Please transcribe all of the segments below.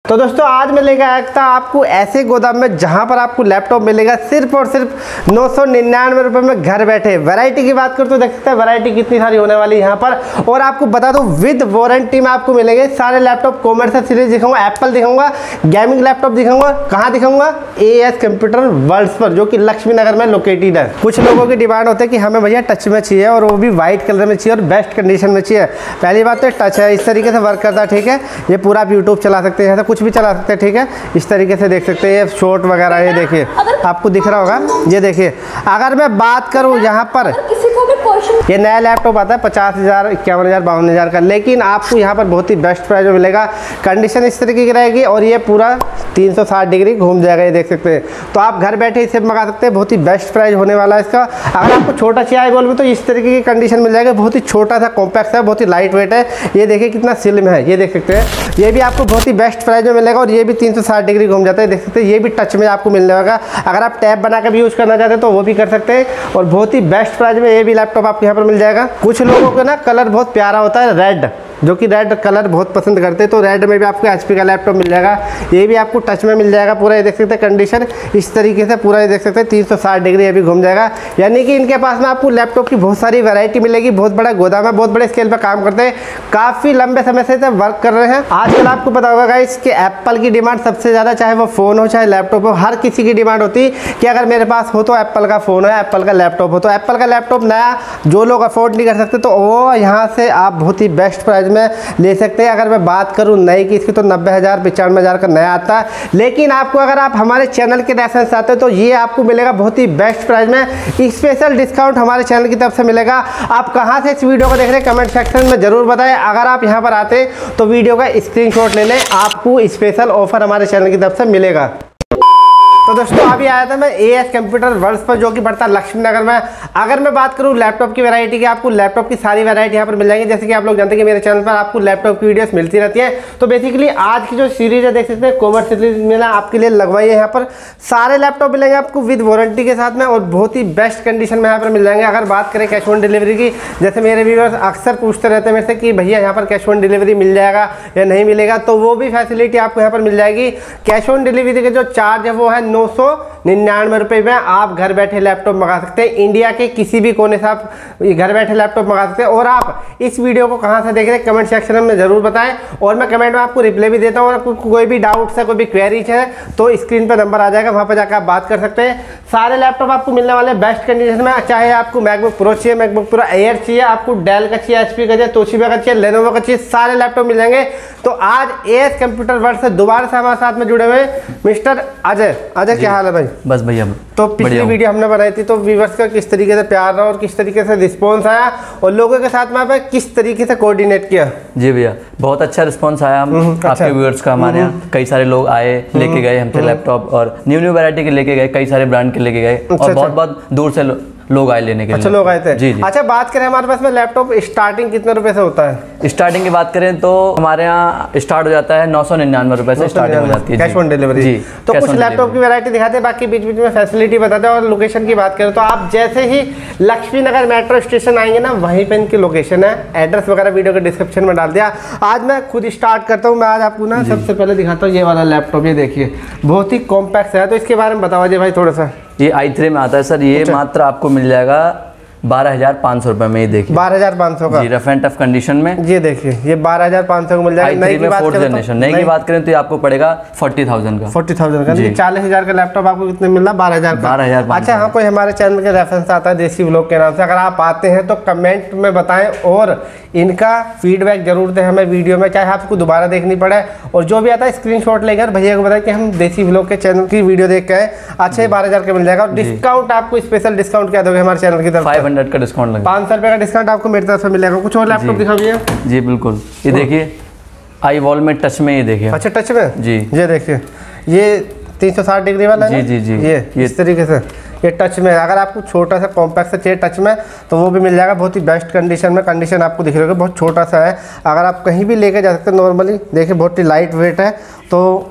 तो दोस्तों आज मैं लेकर आया था आपको ऐसे गोदाम में जहां पर आपको लैपटॉप मिलेगा सिर्फ और सिर्फ 999 रुपये में घर बैठे। वैरायटी की बात करूँ तो देख सकते हैं वैरायटी कितनी सारी होने वाली है यहाँ पर। और आपको बता दो विद वारंटी में आपको मिलेंगे सारे लैपटॉप। कॉमर्शियल सीरीज दिखाऊंगा, एप्पल दिखाऊंगा, गेमिंग लैपटॉप दिखाऊंगा। कहाँ दिखाऊंगा? AS कंप्यूटर वर्ल्ड पर, जो कि लक्ष्मी नगर में लोकेटेड है। कुछ लोगों की डिमांड होती है कि हमें भैया टच में चाहिए और वो भी व्हाइट कलर में चाहिए और बेस्ट कंडीशन में चाहिए। पहली बात तो टच है, इस तरीके से वर्क करता है, ठीक है। ये पूरा आप यूट्यूब चला सकते हैं, कुछ भी चला सकते हैं, ठीक है। इस तरीके से देख सकते हैं ये शॉर्ट वगैरह, ये देखिए आपको दिख रहा होगा। ये देखिए अगर मैं बात करूं यहाँ पर ये नया लैपटॉप आता है 50,000, 51,000, 52,000 का, लेकिन आपको यहाँ पर बहुत ही बेस्ट प्राइस में मिलेगा। कंडीशन इस तरीके की रहेगी और ये पूरा 360 डिग्री घूम जाएगा, ये देख सकते हैं। तो आप घर बैठे इसे मंगा सकते हैं, बहुत ही बेस्ट प्राइस होने वाला है इसका। अगर आपको छोटा चाहिए बोल में तो इस तरीके की कंडीशन मिल जाएगा। बहुत ही छोटा सा कॉम्पैक्ट है, बहुत ही लाइट वेट है। ये देखिए कितना स्लिम है, ये देख सकते हैं। ये भी आपको बहुत ही बेस्ट प्राइस में मिलेगा और ये भी 360 डिग्री घूम जाता है, देख सकते हैं। ये भी टच में आपको मिलने वाला। अगर आप टैब बना कर भी यूज़ करना चाहते हैं तो वो भी कर सकते हैं और बहुत ही बेस्ट प्राइस में ये भी लैपटॉप आपको यहाँ पर मिल जाएगा। कुछ लोगों को ना कलर बहुत प्यारा होता है रेड, जो कि रेड कलर बहुत पसंद करते हैं, तो रेड में भी आपको HP का लैपटॉप मिल जाएगा। ये भी आपको टच में मिल जाएगा पूरा, ये देख सकते हैं कंडीशन इस तरीके से पूरा, ये देख सकते हैं 360 डिग्री ये भी घूम जाएगा। यानी कि इनके पास में आपको लैपटॉप की बहुत सारी वैरायटी मिलेगी। बहुत बड़ा गोदाम है, बहुत बड़े स्केल पर काम करते हैं, काफ़ी लंबे समय से वर्क कर रहे हैं। आजकल आपको पता होगा गाइस कि एप्पल की डिमांड सबसे ज़्यादा, चाहे वो फ़ोन हो चाहे लैपटॉप हो, हर किसी की डिमांड होती है कि अगर मेरे पास हो तो एप्पल का फ़ोन हो, एप्पल का लैपटॉप हो। तो एप्पल का लैपटॉप नया जो लोग अफोर्ड नहीं कर सकते तो वो यहाँ से आप बहुत ही बेस्ट प्राइस में ले सकते हैं। अगर मैं बात करूं नई की, इसकी तो 90,000 95,000 का नया आता है, लेकिन आपको अगर आप हमारे चैनल के रेफरेंस आते हो तो ये आपको मिलेगा बहुत ही बेस्ट प्राइस में। स्पेशल डिस्काउंट हमारे चैनल की तरफ से मिलेगा। आप कहां से इस वीडियो को देख रहे हैं कमेंट सेक्शन में जरूर बताएं। अगर आप यहां पर आते हैं तो वीडियो का स्क्रीनशॉट ले लें, आपको स्पेशल ऑफर हमारे चैनल की तरफ से मिलेगा। तो दोस्तों अभी आया था मैं AS कंप्यूटर वर्ल्ड पर, जो कि पड़ता है लक्ष्मी नगर में। अगर मैं बात करूं लैपटॉप की वैरायटी की, आपको लैपटॉप की सारी वैरायटी यहां पर मिल जाएंगी। जैसे कि आप लोग जानते हैं कि मेरे चैनल पर आपको लैपटॉप की वीडियोस मिलती रहती है। तो बेसिकली आज की जो सीरीज है देख सकते हैं कॉमर्स सीरीज मिला आपके लिए लगवाई है। यहाँ पर सारे लैपटॉप मिलेंगे आपको विद वारंटी के साथ में और बहुत ही बेस्ट कंडीशन में यहाँ पर मिल जाएंगे। अगर बात करें कैश ऑन डिलीवरी की, जैसे मेरे व्यूअर्स अक्सर पूछते रहते हैं मेरे से कि भैया यहाँ पर कैश ऑन डिलीवरी मिल जाएगा या नहीं मिलेगा, तो वो भी फैसिलिटी आपको यहाँ पर मिल जाएगी। कैश ऑन डिलीवरी के जो चार्ज है वो है 999 रुपये में आप घर बैठे लैपटॉप मंगा सकते हैं। इंडिया के किसी भी कोने से आप घर बैठे लैपटॉप मंगा सकते हैं। और आप इस वीडियो को कहां से देख रहे हैं कमेंट सेक्शन में जरूर बताएं और मैं कमेंट में आपको रिप्लाई भी देता हूं। और कोई भी डाउट्स है, कोई भी क्वेरीज है तो स्क्रीन पर नंबर आ जाएगा, वहां पर जाकर आप बात कर सकते हैं। सारे लैपटॉप आपको मिलने वाले बेस्ट कंडीशन में, चाहे आपको मैकबुक प्रो चाहिए, मैकबुक प्रो एयर चाहिए, आपको डेल का चाहिए, HP का चाहिए, तोशिबा का चाहिए, लेनोवो का चाहिए, सारे लैपटॉप मिल जाएंगे। तो आज AS कंप्यूटर वर्ल्ड से दोबारा से हमारे साथ में जुड़े हुए मिस्टर अजय। अजय क्या हाल है भाई? बस भैया। तो पिछली वीडियो हमने बनाई थी तो व्यूअर्स का किस तरीके से प्यार रहा और किस तरीके से रिस्पांस आया और लोगों के साथ में आपने किस तरीके से कोऑर्डिनेट किया? जी भैया बहुत अच्छा रिस्पांस आया आपके व्यूअर्स का। हमारे यहाँ कई सारे लोग आए, लेके गए हमसे लैपटॉप और न्यू वैरायटी के लेके गए, कई सारे ब्रांड के लेके गए और बहुत बहुत दूर से लोग आए लेने के लिए। अच्छा लोग आए थे? जी जी। अच्छा बात करें हमारे पास में लैपटॉप स्टार्टिंग कितने रुपए से होता है? स्टार्टिंग की बात करें तो हमारे यहाँ स्टार्ट हो जाता है 999 रुपए से स्टार्टिंग हो जाती है कैश ऑन डिलीवरी जी। तो कुछ लैपटॉप की वैरायटी दिखाते हैं, बाकी बीच बीच में फैसिलिटी बताते हैं। और लोकेशन की बात करें तो आप जैसे ही लक्ष्मी नगर मेट्रो स्टेशन आएंगे ना, वहीं पे इनकी लोकेशन है। एड्रेस वगैरह वीडियो के डिस्क्रिप्शन में डाल दिया। आज मैं खुद स्टार्ट करता हूँ। मैं आज आपको ना सबसे पहले दिखाता हूँ ये वाला लैपटॉप। ये देखिए बहुत ही कॉम्पैक्ट है, तो इसके बारे में बताओ अजय भाई थोड़ा सा। ये i3 में आता है सर। ये मात्र आपको मिल जाएगा 12,500 रुपए में। ये देखिए 12,500 का रफ एंड टफ कंडीशन में। ये देखिए ये 12,500 को मिल जाएगा। नई की बात करें तो नई की बात करें तो ये आपको पड़ेगा 40,000 का। 40,000 का 40,000 का लैपटॉप आपको कितने मिल रहा? 12,000। अच्छा हाँ, कोई हमारे चैनल के रेफरेंस आता है देसी व्लॉग के नाम से, अगर आप आते हैं तो कमेंट में बताएं और इनका फीडबैक जरूर दें हमें वीडियो में, चाहे आपको दोबारा देखनी पड़े। और जो भी आता है स्क्रीनशॉट लेकर भैया को बताएं कि हम देसी व्लॉग के चैनल की वीडियो देख के आए। अच्छा 12,000 का मिल जाएगा। और डिस्काउंट आपको स्पेशल डिस्काउंट क्या दोगे हमारे चैनल की तरफ? 500 का डिस्काउंट लगेगा। 500 रुपये का डिस्काउंट आपको मेरी तरफ से मिलेगा। कुछ और लैपटॉप दिखा भैया? जी बिल्कुल, ये देखिए आई वॉल में टच में, ये देखिए। अच्छा टच में जी, ये देखिए ये 360 डिग्री वाला है। जी जी जी। ये इस तरीके से ये टच में, अगर आपको छोटा सा कॉम्पैक्ट सा चाहिए टच में तो वो भी मिल जाएगा बहुत ही बेस्ट कंडीशन में। कंडीशन आपको दिख रही होगी, बहुत छोटा सा है, अगर आप कहीं भी लेके जा सकते हैं नॉर्मली। देखिए बहुत ही लाइट वेट है। तो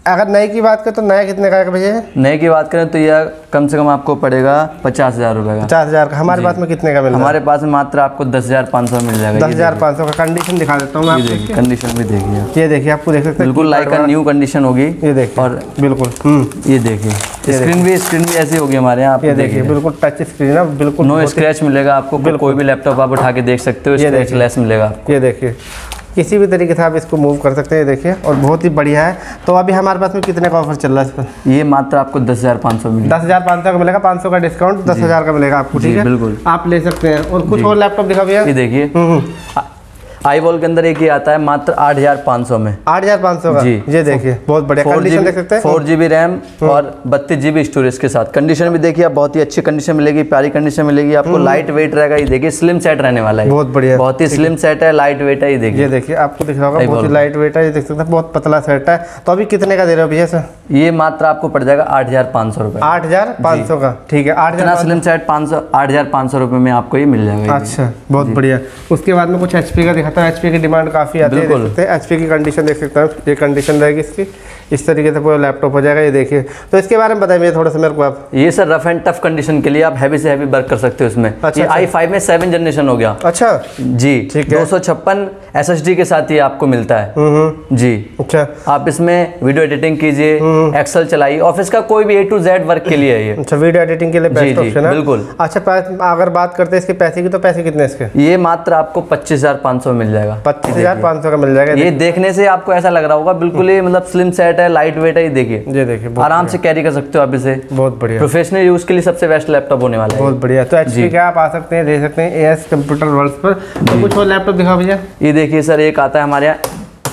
अगर नए की बात करें तो नया कितने का है भैया? नए की बात करें तो यह कम से कम आपको पड़ेगा 50,000 रुपये का। 50,000 का। हमारे पास में कितने का मिल रहा है? हमारे पास में मात्र आपको 10,500 मिल जाएगा। 10,500 का। कंडीशन दिखा देता हूँ मैं आपको। कंडीशन भी देखिए, ये देखिए, आपको देख सकते हैं बिल्कुल लाइक का न्यू कंडीशन होगी। ये देखिए, और बिल्कुल ये देखिए स्क्रीन भी ऐसी होगी हमारे यहाँ। ये देखिए बिल्कुल टच स्क्रीन है, बिल्कुल नो स्क्रैच मिलेगा आपको। कोई भी लैपटॉप आप उठा के देख सकते हो, स्क्रैच लेस मिलेगा। ये देखिए किसी भी तरीके से आप इसको मूव कर सकते हैं। देखिए, और बहुत ही बढ़िया है। तो अभी हमारे पास में कितने का ऑफर चल रहा है इस पर? ये मात्र आपको 10,500 मिलेगा। 10,500 का मिलेगा, 500 का डिस्काउंट, 10,000 का मिलेगा आपको। ठीक है, बिल्कुल आप ले सकते हैं। और कुछ और लैपटॉप दिखा भैया। ये देखिए iWall के अंदर एक ही आता है मात्र 8,500 में। 8,500 का जी। ये देखिए बहुत बढ़िया कंडीशन देख सकते हैं। 4GB रैम और 32GB स्टोरेज के साथ। कंडीशन भी देखिए आप, बहुत ही अच्छी कंडीशन मिलेगी, प्यारी कंडीशन मिलेगी आपको। लाइट वेट रहेगा। ये देखिए स्लिम सेट रहने वाला है। बहुत बढ़िया, बहुत ही स्लिम सेट है, लाइट वेट है। ये देखिए आपको दिख रहा होगा, बहुत ही लाइट वेट है। ये देख सकते हैं, बहुत पतला सेट है। तो अभी कितने का दे रहे हो भैया सर? ये मात्र आपको पड़ जाएगा 8,500 रुपए। 8,500 का। ठीक है, 8,000 स्लिम सेट 8,500 रुपए में आपको ये मिल जाएगा। अच्छा, बहुत बढ़िया। उसके बाद में कुछ HP का दिखाता है। HP की डिमांड काफ़ी आती है। देख सकते हैं HP की कंडीशन देख सकते हैं। ये कंडीशन रहेगी इसकी, इस तरीके से पूरा लैपटॉप हो जाएगा। ये देखिए, तो इसके बारे में बताइए थोड़ा सा मेरे को आप। ये sir rough and tough condition के लिए आप हैवी से हैवी वर्क कर सकते हो इसमें। अच्छा, ये i5 में 7 जनरेशन हो गया। अच्छा जी, 256 SSD के साथ ये आपको मिलता है जी। अच्छा, आप इसमें वीडियो एडिटिंग कीजिए, एक्सेल चलाइए, ऑफिस का कोई भी A to Z वर्क के लिए है ये। अच्छा, वीडियो एडिटिंग के लिए बेस्ट ऑप्शन है। बिल्कुल। अच्छा, अगर बात करते हैं इसके पैसे की, तो पैसे कितने इसके? ये मात्र आपको 25,500 मिल जाएगा। 25,500 का मिल जाएगा। ये देखने से आपको ऐसा लग रहा होगा बिल्कुल ही मतलब स्लिम सेट है, लाइट वेट है। ये देखिए आराम से कैरी कर सकते हो आप इसे। बहुत बढ़िया, प्रोफेशनल यूज के लिए सबसे बेस्ट लैपटॉप होने वाला है। बहुत बढ़िया। तो HP के आप आ सकते हैं, दे सकते हैं AS कंप्यूटर वर्ल्ड पर। तो कुछ और लैपटॉप दिखा भैया। ये देखिए सर, एक आता है हमारे यहाँ।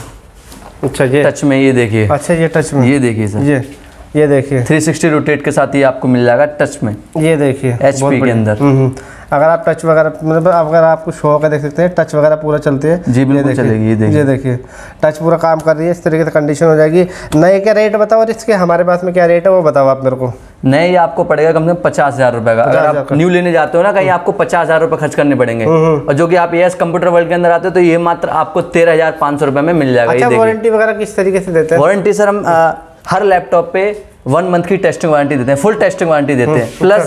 अच्छा, ये टच में। ये देखिए। अच्छा, ये टच में। ये देखिए सर, ये देखिए 360 रोटेट के साथ ये आपको मिल जाएगा टच में। ये देखिए HP के अंदर। अगर आप टच वगैरह मतलब अगर आपको शौक है, देख सकते हैं टच वगैरह पूरा चलती है जी, बिल्कुल चलेगी। ये देखिए टच पूरा काम कर रही है। इस तरीके से कंडीशन हो जाएगी। नए क्या रेट बताओ, और इसके हमारे पास में क्या रेट है वो बताओ आप मेरे को। नए ये आपको पड़ेगा कम से कम 50,000 रुपए का। अगर आप न्यू लेने जाते हो ना कहीं, आपको 50,000 रुपए खर्च करने पड़ेंगे। और जो कि आप AS कंप्यूटर वर्ल्ड के अंदर आते हो तो ये मात्र आपको 13,500 रुपए में मिल जाएगा। अच्छा, वारंटी वगैरह किस तरीके से देते हैं? वारंटी सर हम हर लैपटॉप पे 1 मंथ की टेस्टिंग वारंटी देते हैं, फुल टेस्टिंग वारंटी देते हैं, प्लस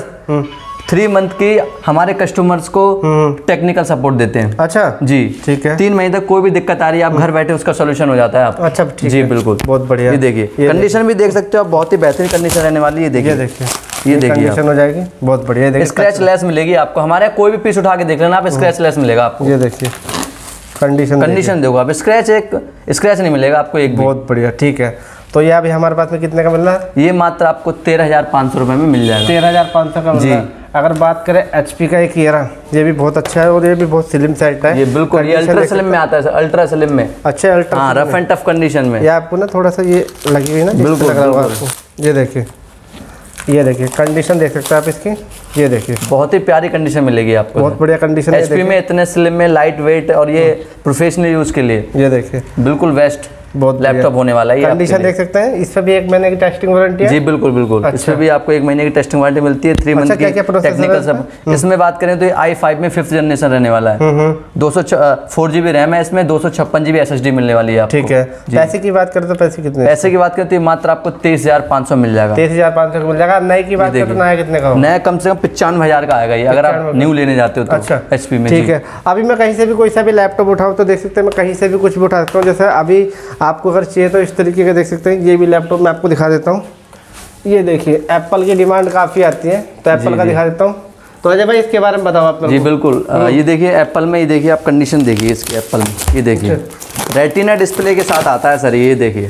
3 मंथ की हमारे कस्टमर्स को टेक्निकल सपोर्ट देते हैं। अच्छा जी, ठीक है। 3 महीने तक कोई भी दिक्कत आ रही है, आप घर बैठे उसका सोल्यूशन हो जाता है आप। अच्छा, ठीक जी है, बिल्कुल, बहुत बढ़िया। ये देखिए कंडीशन भी देख सकते हो आप, बहुत ही बेहतरीन कंडीशन रहने वाली है। ये देखिए कंडीशन हो जाएगी, बहुत बढ़िया। स्क्रैच लेस मिलेगी आपको। हमारे कोई भी पीस उठा के देख लेना आप, स्क्रैच लेस मिलेगा आपको। ये देखिए कंडीशन देखो आप, स्क्रैच नहीं मिलेगा आपको एक भी। बहुत बढ़िया, ठीक है। तो ये अभी हमारे पास में कितने का मिल रहा है? ये मात्र आपको 13,500 रुपए में मिल जाएगा। 13,500 का मिल रहा है। अगर बात करें HP का एक Era, ये भी बहुत अच्छा है और ये भी बहुत स्लिम सेट है। ये बिल्कुल, ये अल्ट्रा स्लिम में आता है, अल्ट्रा स्लिम में। अच्छा, अल्ट्रा, हाँ, रफ एंड टफ कंडीशन में। ये आपको ना थोड़ा सा ये लगी हुई ना, बिल्कुल लग रहा होगा आपको। ये देखिए कंडीशन देख सकते हैं आप इसकी। ये देखिए बहुत ही प्यारी कंडीशन मिलेगी आपको, बहुत बढ़िया कंडीशन। HP में इतने स्लिम में, लाइट वेट, और ये प्रोफेशनल यूज के लिए ये देखिए बिल्कुल बेस्ट बहुत लैपटॉप होने वाला है। कंडीशन देख सकते हैं। इस पर भी 1 महीने की टेस्टिंग वारंटी है। जी बिल्कुल बिल्कुल। अच्छा। इसमें भी आपको 1 महीने की टेस्टिंग वारंटी मिलती है, 3 मंथ की टेक्निकल सब। इसमें बात करें तो ये i5 में 5th जनरेशन रहने वाला है। 4GB रैम है इसमें, 256GB SSD मिलने वाली है आपको। ठीक है। पैसे की बात करें तो पैसे कितने? पैसे की बात करें तो ये मात्र आपको 23,500 मिल जाएगा। 23,500 का मिल जाएगा। नए की बात करें तो नया कितने का? नया कम से कम 95,000 का आएगा ये, अगर आप न्यू लेने जाते हो तो। अच्छा, HP में। ठीक है। अभी मैं कहीं से भी कोई सा भी लैपटॉप उठाऊँ तो देख सकते हैं, मैं कहीं से भी कुछ भी उठा सकता हूँ। जैसे अभी आपको अगर चाहिए तो इस तरीके का देख सकते हैं। ये भी लैपटॉप मैं आपको दिखा देता हूँ। ये देखिए एप्पल की डिमांड काफ़ी आती है, तो एप्पल का दिखा देता हूँ। तो अजय भाई इसके बारे में बताओ आप। जी बिल्कुल, ये देखिए एप्पल में, ये देखिए आप कंडीशन देखिए इसकी एप्पल में। ये देखिए रेटिना डिस्प्ले के साथ आता है सर। ये देखिए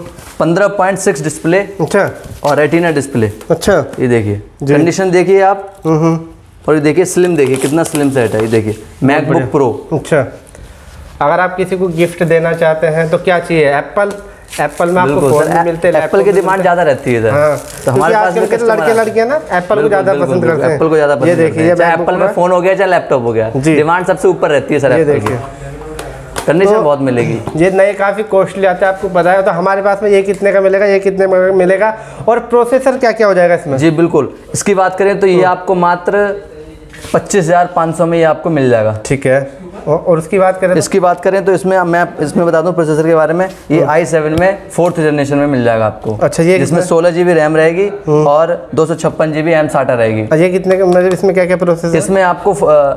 15.6 डिस्प्ले। अच्छा, और रेटिना डिस्प्ले। अच्छा, ये देखिए कंडीशन देखिए आप। और ये देखिए स्लिम, देखिए कितना स्लिम सेट है। ये देखिए मैकबुक प्रो। अच्छा, अगर आप किसी को गिफ्ट देना चाहते हैं तो क्या चाहिए? एप्पल में आपको फोन भी मिलते हैं। एप्पल की डिमांड ज़्यादा रहती है इधर। हाँ, तो हमारे पास लड़के लड़कियां ना एप्पल को ज़्यादा पसंद करते हैं। एप्पल को ज़्यादा पसंद करते हैं, चाहे एप्पल में फ़ोन हो गया चाहे लैपटॉप हो गया, डिमांड सबसे ऊपर रहती है सर। ये देखिए कंडीशन बहुत मिलेगी। ये नए काफ़ी कॉस्टली आते हैं, आपको पता है। तो हमारे पास में ये कितने का मिलेगा, ये कितने में मिलेगा, और प्रोसेसर क्या क्या हो जाएगा इसमें? जी बिल्कुल, इसकी बात करें तो ये आपको मात्र 25,500 में ये आपको मिल जाएगा। ठीक है। और उसकी बात करें इसकी बात करें तो इसमें मैं इसमें बता दूं प्रोसेसर के बारे में, ये i7 में 4th जनरेशन में मिल जाएगा आपको। अच्छा, ये जिसमें 16 GB रैम रहेगी और 256 GB M SATA रहेगी। ये कितने का, मतलब इसमें क्या क्या प्रोसेसर? इसमें आपको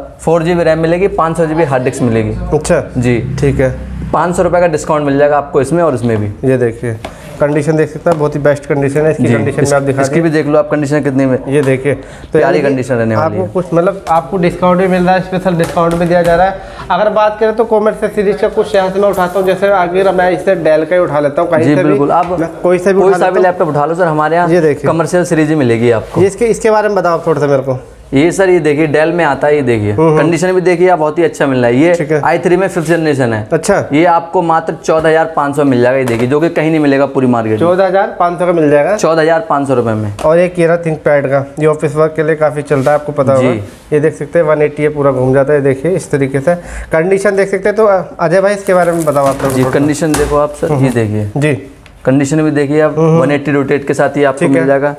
4 GB रैम मिलेगी, 500 GB हार्ड डिस्क मिलेगी। अच्छा जी ठीक है। 500 रुपये का डिस्काउंट मिल जाएगा आपको इसमें और इसमें भी। ये देखिए कंडीशन देख सकते हैं, बहुत ही बेस्ट कंडीशन है इसकी। कंडीशन में आप दिखा, इसकी भी देख लो आप कंडीशन कितनी में, ये देखिए तो प्यारी कंडीशन रहने वाली है। आपको कुछ मतलब आपको डिस्काउंट भी मिल रहा है, स्पेशल डिस्काउंट भी दिया जा रहा है। अगर बात करें तो कॉमर्शियल सीरीज का कुछ यहाँ से मैं उठाता हूँ, जैसे अगर मैं इससे डेल का ही उठा लेता हूँ कहीं से बिल्कुल, आप कोई सा भी लैपटॉप उठा लो सर, हमारे यहाँ ये देखिए कमर्शियल सीरीज ही मिलेगी आपको। इसके बारे में बताओ थोड़ा सा मेरे को। ये सर ये देखिए डेल में आता है, ये देखिए कंडीशन भी देखिए आप, बहुत ही अच्छा मिल रहा है। ये i3 में 5th जनरेशन है। अच्छा, ये आपको मात्र 14,500 मिल जाएगा, ये देखिए, जो कि कहीं नहीं मिलेगा पूरी मार्केट में। 14,500 का मिल जाएगा, 14,500 रुपए में। और एक ये रहा थिंकपैड का, ये ऑफिस वर्क के लिए काफी चलता है, आपको पता होगा। ये देख सकते हैं 180 पूरा घूम जाता है, देखिए इस तरीके से कंडीशन देख सकते हैं। तो अजय भाई इसके बारे में बताओ आप। जी कंडीशन देखो आप सर, ये देखिए जी कंडीशन भी देखिए आप, 180 रोटेट के साथ ही आपको मिल जाएगा।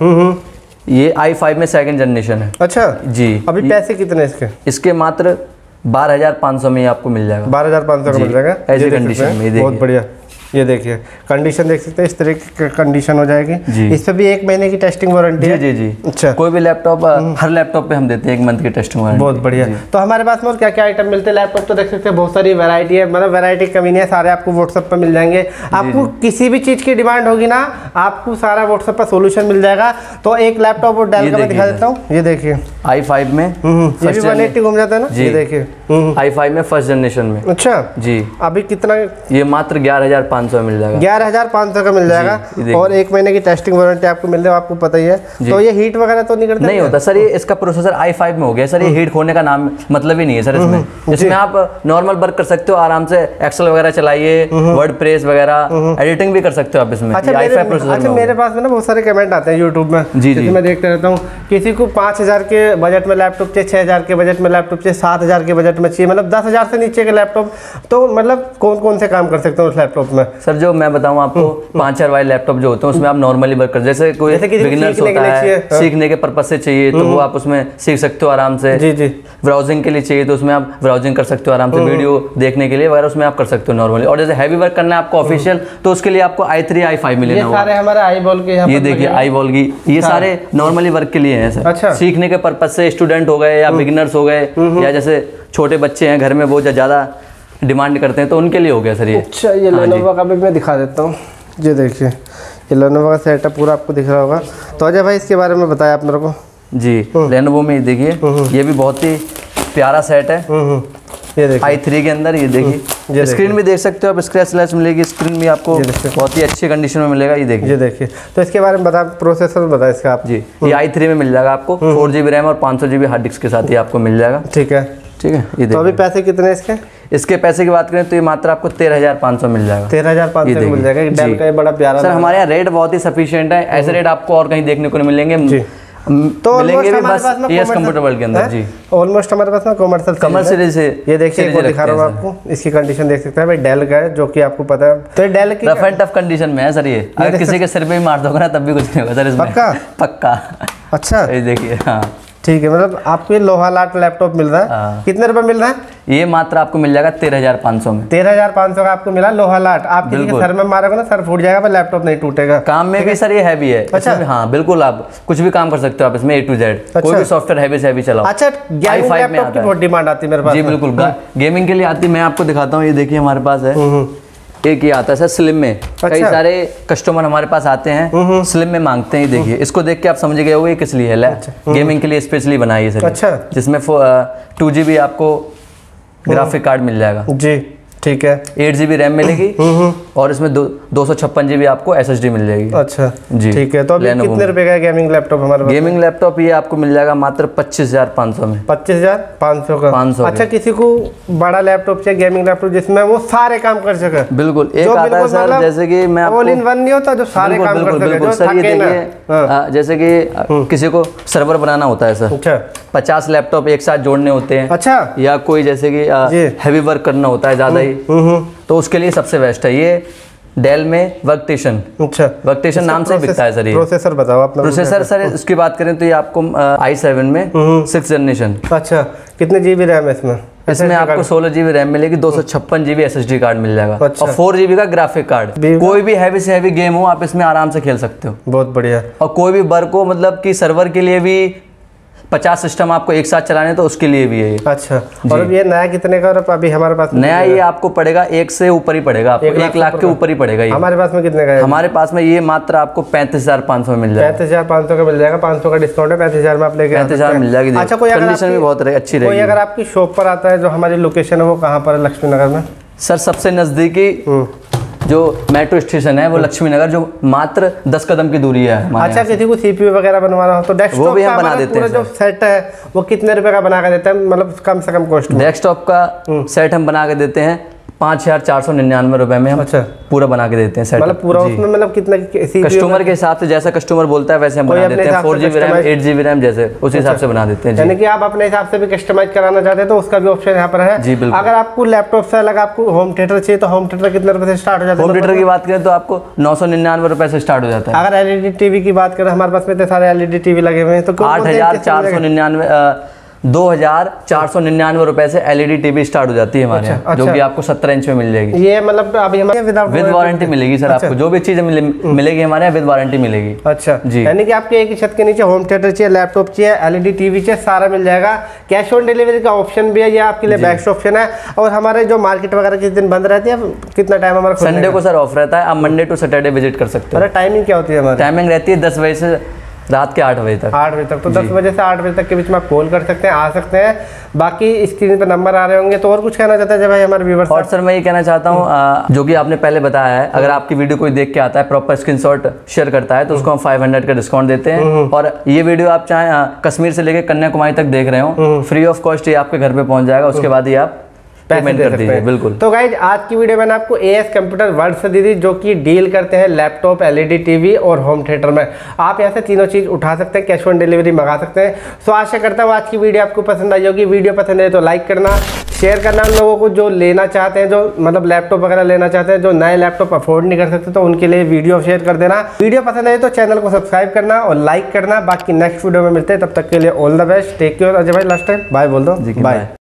ये i5 में 2nd जनरेशन है। अच्छा जी। अभी पैसे कितने इसके? इसके मात्र 12,500 में आपको मिल जाएगा। 12,500 का मिल जाएगा ऐसी कंडीशन में। बहुत बढ़िया, ये देखिए कंडीशन देख सकते हैं, इस तरीके की कंडीशन हो जाएगी। इस पे भी 1 महीने की टेस्टिंग वारंटी है। जी जी। अच्छा, कोई भी लैपटॉप हर लैपटॉप पे हम देते हैं 1 मंथ की टेस्टिंग वारंटी। बहुत बढ़िया। तो हमारे पास में और क्या क्या आइटम मिलते हैं लैपटॉप? तो देख सकते हैं बहुत सारी वैरायटी है, मतलब वैरायटी कमी नहीं है, सारे आपको व्हाट्सएप पर मिल जाएंगे। आपको किसी भी चीज़ की डिमांड होगी ना, आपको सारा व्हाट्सएप पर सोल्यूशन मिल जाएगा। तो एक लैपटॉप और डेल का मैं दिखा देता हूँ, ये देखिए i5 में ये भी 180 घूम जाता है ना, ये देखिए i5 में 1st जनरेशन में। अच्छा जी। अभी कितना? ये मात्र 11,500 मिल जाएगा। 11,500 का मिल जाएगा, और 1 महीने की टेस्टिंग वारंटी आपको मिल जाएगा, आपको पता ही है। तो ये हीट वगैरह तो नहीं करता? नहीं होता सर, ये इसका प्रोसेसर i5 में हो गया सर, ये हीट होने का नाम मतलब ही नहीं है सर इसमें। इसमें आप नॉर्मल वर्क कर सकते हो आराम से, एक्सेल वगैरह चलाइए, वर्ड प्रेस वगैरह, एडिटिंग भी कर सकते हो आप इसमें। अच्छा, मेरे पास में ना बहुत सारे कमेंट आते हैं यूट्यूब में, जी मैं देखते रहता हूँ। किसी को 5,000 के बजट में लैपटॉप चाहिए, 6,000 के बजट में लैपटॉप चाहिए, 7,000 के बजट में चाहिए, मतलब 10,000 से नीचे के लैपटॉप। तो मतलब कौन कौन से काम कर सकते हो उस लैपटॉप में? सर जो मैं बताऊँ आपको, 5-4 वाले लैपटॉप जो होते हैं उसमें आप नॉर्मली वर्क कर, जैसे कोई बिगिनर्स होता है, सीखने के पर्पज से चाहिए तो वो आप उसमें सीख सकते हो आराम से। जी जी। ब्राउजिंग के लिए चाहिए तो उसमें आप ब्राउजिंग कर सकते हो आराम से, वीडियो देखने के लिए वगैरह उसमें आप कर सकते हो नॉर्मली। और जैसे हैवी वर्क करना है आपको ऑफिशियल, तो उसके लिए आपको i3 i5 मिलेगा। ये सारे हमारे iBall के, ये देखिए iBall की, ये सारे नॉर्मली वर्क के लिए हैं सर। अच्छा। सीखने के पर्पज से, स्टूडेंट हो गए या बिगिनर्स हो गए, या जैसे छोटे बच्चे हैं घर में बहुत ज़्यादा डिमांड करते हैं तो उनके लिए हो गया सर ये। अच्छा, ये Lenovo का भी मैं दिखा देता हूँ, ये देखिए ये Lenovo का सेटअप पूरा आपको दिख रहा होगा। तो अजय भाई इसके बारे में बताया आप मेरे को। जी Lenovo में देखिए, ये भी बहुत ही प्यारा सेट है। ये देखिए i3 के अंदर, ये देखिए स्क्रीन भी देख सकते हो आप, स्क्रैचलेस मिलेगी स्क्रीन भी आपको, बहुत ही अच्छी कंडीशन में मिलेगा। ये देखिए तो इसके बारे में बता, प्रोसेसर बता इसका आप। जी ये i3 में मिल जाएगा आपको, 4 GB रैम और 500 GB हार्ड डिस्क के साथ ही आपको मिल जाएगा। ठीक है ये तो अभी पैसे कितने इसके? इसके पैसे की बात करें तो ये मात्र आपको 13,500 मिल जाएगा। 13,500 मिल जाएगा। डेल का बड़ा प्यारा सर, हमारे यहाँ रेट बहुत ही सफिशिएंट है, ऐसे रेट आपको और कहीं देखने को नहीं मिलेंगे। तो मिलेंगे भी बस एस कंप्यूटर वर्ल्ड के अंदर। जी ऑलमोस्ट हमारे पास ना कमर्शियल से ये देखिए एक दिखा रहा हूँ आपको, इसकी कंडीशन देख सकते हैं भाई, डेल का है, जो कि आपको पता है। तो डेल की रफ एंड टफ कंडीशन में है सर ये, अगर किसी के सिर पे भी मार दोगे ना तब भी कुछ नहीं होगा सर इसमें। पक्का। अच्छा, ये देखिए। हाँ ठीक है, मतलब आपको ये लोहा लाट लैपटॉप मिल रहा है। कितने रुपए मिल रहा है? ये मात्र आपको मिल जाएगा 13,500 में। 13,500 का आपको मिला लोहा लाट। आप किसी के सर में मारोगे ना, सर फूट जाएगा पर लैपटॉप नहीं टूटेगा। काम में भी सर ये हैवी है। अच्छा हाँ बिल्कुल, आप कुछ भी काम कर सकते हो आप इसमें, A to Z। कोई भी सॉफ्टवेयर हैवी से हैवी चलाओ। अच्छा, गेमिंग लैपटॉप की बहुत डिमांड आती है मेरे पास। जी बिल्कुल, गेमिंग के लिए आती है। मैं आपको दिखाता हूँ, ये देखिए हमारे पास है एक, ये आता है सर स्लिम में। कई सारे कस्टमर हमारे पास आते हैं स्लिम में मांगते हैं। देखिए इसको देख के आप समझ गए हो ये किस लिए है। गेमिंग के लिए स्पेशली बनाई है सर। अच्छा, जिसमें 2 GB आपको ग्राफिक कार्ड मिल जाएगा। जी ठीक है। 8 GB रैम मिलेगी और इसमें 256 GB आपको SSD मिल जाएगी। अच्छा जी ठीक है। तो अभी कितने रुपए का गेमिंग लैपटॉप हमारे पास? गेमिंग लैपटॉप ये आपको मिल जाएगा मात्र 25,500 में। 25,500 का। 500। अच्छा, किसी को बड़ा लैपटॉप चाहिए, गेमिंग लैपटॉप जिसमें वो सारे काम कर सके। बिल्कुल, एक आता है सर जैसे कि मैं ऑल इन वन नहीं होता जो सारे काम कर सके। सर ये देखिए, जैसे कि किसी को सर्वर बनाना होता है सर, 50 लैपटॉप एक साथ जोड़ने होते हैं। अच्छा, या कोई जैसे कि हैवी वर्क करना होता है ज्यादा ही, तो उसके लिए सबसे बेस्ट है ये डेल में वर्कस्टेशन। अच्छा, वर्कस्टेशन नाम से बिकता है सर ये। प्रोसेसर बताओ अपना। प्रोसेसर सर इसकी बात करें तो ये आपको i7 में 6th जनरेशन। अच्छा, कितने GB रैम है इसमें? इसमें आपको 16 GB रैम मिलेगी, 256 GB SSD कार्ड मिल जाएगा और 4 GB का ग्राफिक कार्ड। कोई भी हैवी से हैवी गेम हो आप इसमें आराम से खेल सकते हो। बहुत बढ़िया। और कोई भी वर्क हो, मतलब कि सर्वर के लिए भी 50 सिस्टम आपको एक साथ चलाने, तो उसके लिए भी है ये। अच्छा। और ये नया कितने का? और अभी हमारे पास नया ये आपको पड़ेगा 1 से ऊपर ही पड़ेगा, आपको 1 लाख के ऊपर ही पड़ेगा ये। हमारे पास में कितने का है? हमारे पास में ये मात्र आपको 35,500 मिल जाएगा। 35,500 का मिल जाएगा, 500 का डिस्काउंट है, 35,000 में आप लेके 35,000 मिल जाएगी। अच्छा, कोई कंडीशन भी बहुत अच्छी रहेगी। कोई अगर आपकी शॉप पर आता है, जो हमारी लोकेशन है वो कहाँ पर है लक्ष्मी नगर में? सर सबसे नजदीकी जो मेट्रो स्टेशन है वो लक्ष्मी नगर, जो मात्र 10 कदम की दूरी है। अच्छा, किसी को CPU वगैरह बनवाना हो तो डेस्कटॉप वो भी हम बना देते हैं। जो सेट है वो कितने रुपए का बना के देते हैं, मतलब कम से कम कॉस्ट? डेस्कटॉप का सेट हम बना के देते हैं 5,499 रुपए में। हम पूरा बना के देते हैं सेट। मतलब पूरा उसमें मतलब कितना कस्टमर के हिसाब से, जैसा कस्टमर बोलता है वैसे हम बना देते हैं। 4 GB रैम, 8 GB रैम, जैसे उस हिसाब से बना देते हैं। यानी कि आप अपने हिसाब से भी कस्टमाइज कराना चाहते हैं तो उसका भी ऑप्शन यहाँ पर है। जी बिल्कुल। अगर आपको लैपटॉप से अलग आपको होम थिएटर चाहिए तो होम थिएटर कितने रुपए से स्टार्ट हो जाता है? होम थिएटर की बात करें तो आपको 999 रुपए से स्टार्ट हो जाता है। अगर LED टीवी की बात करें, हमारे पास में इतने सारे LED टीवी लगे हुए हैं, तो 2,499 रुपए से LED टीवी स्टार्ट हो जाती है हमारे यहाँ, जो कि आपको 17 इंच में मिल जाएगी। ये मतलब अभी हमारे विद वारंटी मिलेगी सर। आपको जो भी चीज़ मिलेगी हमारे यहाँ विद वारंटी मिलेगी। अच्छा जी। यानी कि आपके एक ही छत के नीचे होम थिएटर चाहिए, लैपटॉप चाहिए, LED टीवी चाहिए, सारा मिल जाएगा। कैश ऑन डिलीवरी का ऑप्शन भी है, ये आपके लिए बेस्ट ऑप्शन है। और हमारे जो मार्केट वगैरह किस दिन बंद रहती है, कितना टाइम हमारा? संडे को सर ऑफ रहता है, आप मंडे टू सैटरडे विजिट कर सकते हो। टाइमिंग क्या होती है हमारी? टाइमिंग रहती है 10 बजे से रात के 8 बजे तक। 8 बजे तक, तो 10 बजे से 8 बजे तक के बीच में आप कॉल कर सकते हैं, आ सकते हैं। बाकी स्क्रीन पे नंबर आ रहे होंगे। तो और कुछ कहना चाहते हैं भाई हमारे व्यूअर्स? और सर मैं ये कहना चाहता हूँ, जो कि आपने पहले बताया है, अगर आपकी वीडियो कोई देख के आता है, प्रॉपर स्क्रीनशॉट शेयर करता है, तो उसको हम 500 का डिस्काउंट देते हैं। और ये वीडियो आप चाहे कश्मीर से लेकर कन्याकुमारी तक देख रहे हो, फ्री ऑफ कॉस्ट ये आपके घर पे पहुंच जाएगा। उसके बाद ही आप पेमेंट कर दीजिए। बिल्कुल। तो गाइज आज की वीडियो मैंने आपको AS कंप्यूटर वर्ल्ड से दी थी, जो कि डील करते हैं लैपटॉप, LED टीवी और होम थिएटर में। आप यहाँ से तीनों चीज़ उठा सकते हैं, कैश ऑन डिलीवरी मंगा सकते हैं। सो आशा करता हूँ आज की वीडियो आपको पसंद आई होगी। वीडियो पसंद है तो लाइक करना, शेयर करना उन लोगों को जो लेना चाहते हैं, जो मतलब लैपटॉप वगैरह लेना चाहते हैं, जो नए लैपटॉप अफोर्ड नहीं कर सकते, तो उनके लिए वीडियो शेयर कर देना। वीडियो पसंद है तो चैनल को सब्सक्राइब करना और लाइक करना। बाकी नेक्स्ट वीडियो में मिलते हैं, तब तक के लिए all the best, take care. Ajay भाई लास्ट टाइम बाय बोल दो। बाय।